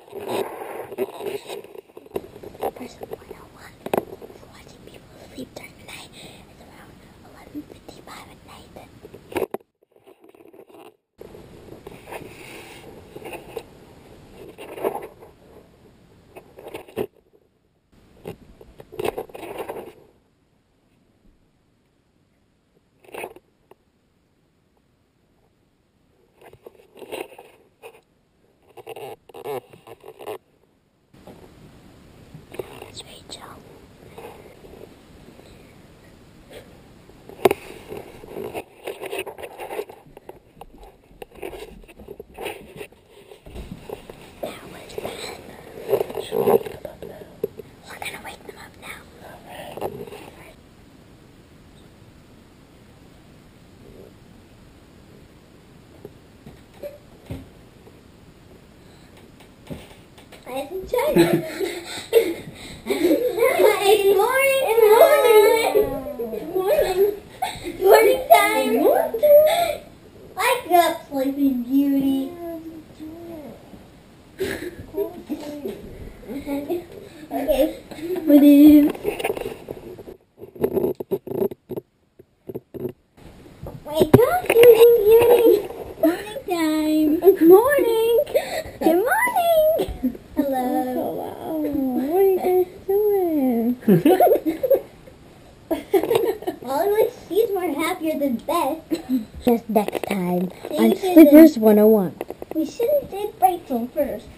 Person 101 for watching people sleep during the night. It's around 11:55 at night. It's Rachel. Now where's Beth? We're gonna wake them up now. I haven't checked. Good morning. Morning time. Wake up, Sleeping Beauty. Okay. What is? Wake up, Sleeping Beauty. Morning time. It's morning. Good morning. Hello. Hello. What are you guys doing? Always, she's more happier than Beth. Just next time You on should've- Sleepers 101. We should have did Rachel first.